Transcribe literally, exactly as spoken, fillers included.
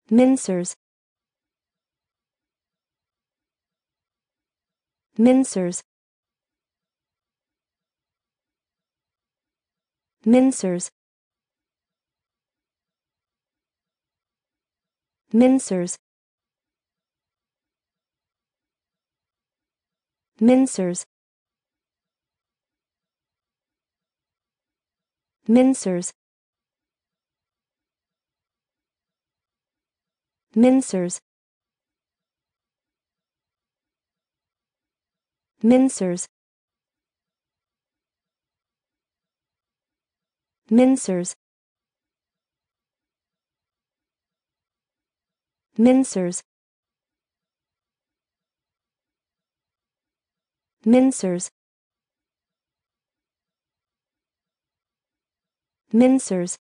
Mincers. Mincers. Mincers. Mincers. Mincers. Mincers. Mincers. Mincers. Mincers. Mincers. Mincers. Mincers.